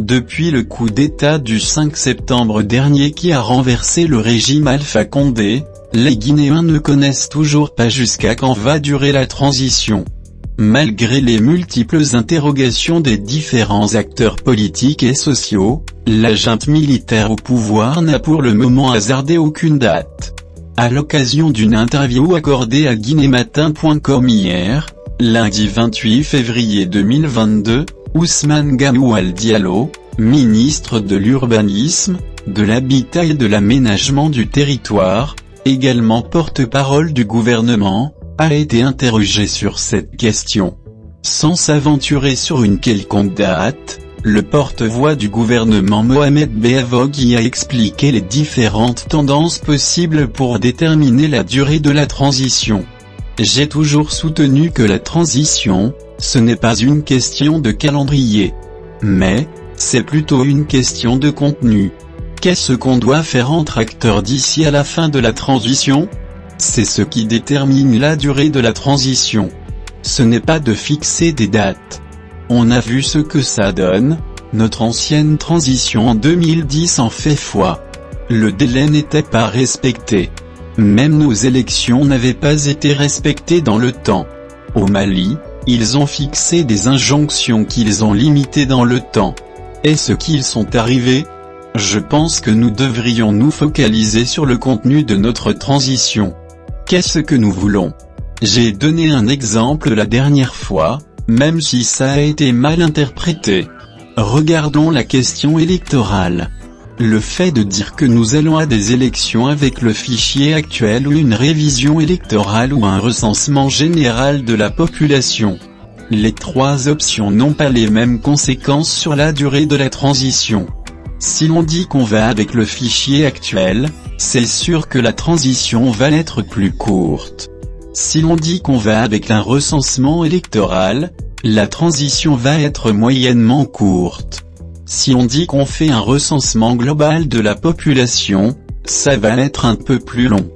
Depuis le coup d'État du 5 septembre dernier qui a renversé le régime Alpha Condé, les Guinéens ne connaissent toujours pas jusqu'à quand va durer la transition. Malgré les multiples interrogations des différents acteurs politiques et sociaux, la junte militaire au pouvoir n'a pour le moment hasardé aucune date. À l'occasion d'une interview accordée à guinématin.com hier, lundi 28 février 2022, Ousmane Gawal Diallo, ministre de l'Urbanisme, de l'Habitat et de l'Aménagement du Territoire, également porte-parole du gouvernement, a été interrogé sur cette question. Sans s'aventurer sur une quelconque date, le porte-voix du gouvernement Mohamed Beavogui a expliqué les différentes tendances possibles pour déterminer la durée de la transition. J'ai toujours soutenu que la transition, ce n'est pas une question de calendrier. Mais, c'est plutôt une question de contenu. Qu'est-ce qu'on doit faire entre acteurs d'ici à la fin de la transition ? C'est ce qui détermine la durée de la transition. Ce n'est pas de fixer des dates. On a vu ce que ça donne, notre ancienne transition en 2010 en fait foi. Le délai n'était pas respecté. Même nos élections n'avaient pas été respectées dans le temps. Au Mali, ils ont fixé des injonctions qu'ils ont limitées dans le temps. Est-ce qu'ils sont arrivés ? Je pense que nous devrions nous focaliser sur le contenu de notre transition. Qu'est-ce que nous voulons ? J'ai donné un exemple la dernière fois, même si ça a été mal interprété. Regardons la question électorale. Le fait de dire que nous allons à des élections avec le fichier actuel ou une révision électorale ou un recensement général de la population. Les trois options n'ont pas les mêmes conséquences sur la durée de la transition. Si l'on dit qu'on va avec le fichier actuel, c'est sûr que la transition va être plus courte. Si l'on dit qu'on va avec un recensement électoral, la transition va être moyennement courte. Si on dit qu'on fait un recensement global de la population, ça va être un peu plus long.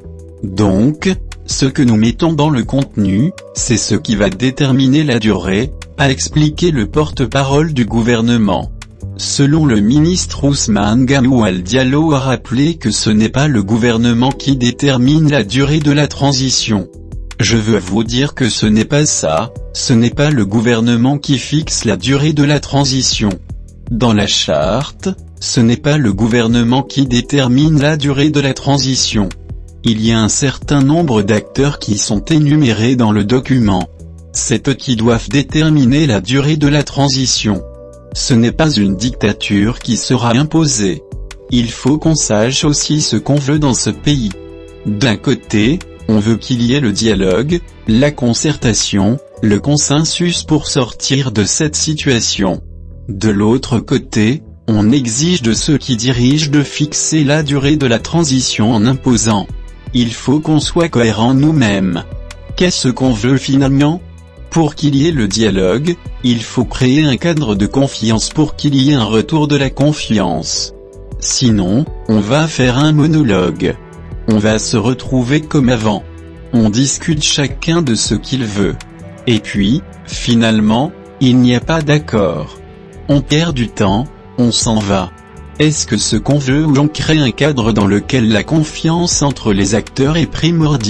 Donc, ce que nous mettons dans le contenu, c'est ce qui va déterminer la durée, a expliqué le porte-parole du gouvernement. Selon le ministre Ousmane Gawal Diallo a rappelé que ce n'est pas le gouvernement qui détermine la durée de la transition. Je veux vous dire que ce n'est pas ça, ce n'est pas le gouvernement qui fixe la durée de la transition. Dans la charte, ce n'est pas le gouvernement qui détermine la durée de la transition. Il y a un certain nombre d'acteurs qui sont énumérés dans le document. C'est eux qui doivent déterminer la durée de la transition. Ce n'est pas une dictature qui sera imposée. Il faut qu'on sache aussi ce qu'on veut dans ce pays. D'un côté, on veut qu'il y ait le dialogue, la concertation, le consensus pour sortir de cette situation. De l'autre côté, on exige de ceux qui dirigent de fixer la durée de la transition en imposant. Il faut qu'on soit cohérent nous-mêmes. Qu'est-ce qu'on veut finalement ? Pour qu'il y ait le dialogue, il faut créer un cadre de confiance pour qu'il y ait un retour de la confiance. Sinon, on va faire un monologue. On va se retrouver comme avant. On discute chacun de ce qu'il veut. Et puis, finalement, il n'y a pas d'accord. On perd du temps, on s'en va. Est-ce que ce qu'on veut ou on crée un cadre dans lequel la confiance entre les acteurs est primordiale ?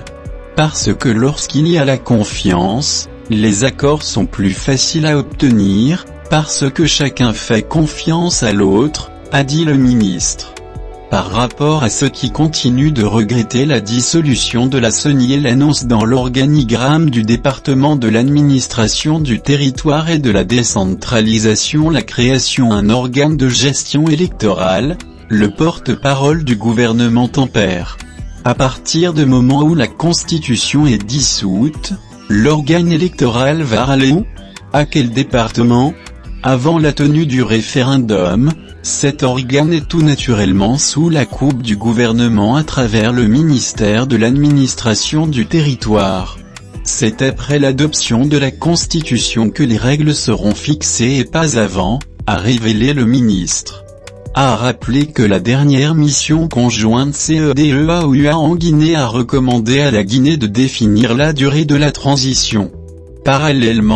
Parce que lorsqu'il y a la confiance, les accords sont plus faciles à obtenir, parce que chacun fait confiance à l'autre, a dit le ministre. Par rapport à ceux qui continuent de regretter la dissolution de la CENI, elle annonce dans l'organigramme du département de l'administration du territoire et de la décentralisation la création d'un organe de gestion électorale, le porte-parole du gouvernement tempère. À partir du moment où la Constitution est dissoute, l'organe électoral va aller où ? À quel département ? Avant la tenue du référendum, cet organe est tout naturellement sous la coupe du gouvernement à travers le ministère de l'administration du territoire. C'est après l'adoption de la Constitution que les règles seront fixées et pas avant, a révélé le ministre. A rappelé que la dernière mission conjointe CEDEAO-UA en Guinée a recommandé à la Guinée de définir la durée de la transition. Parallèlement,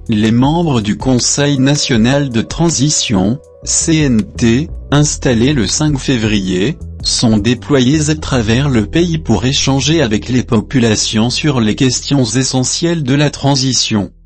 Les membres du Conseil national de transition, CNT, installés le 5 février, sont déployés à travers le pays pour échanger avec les populations sur les questions essentielles de la transition.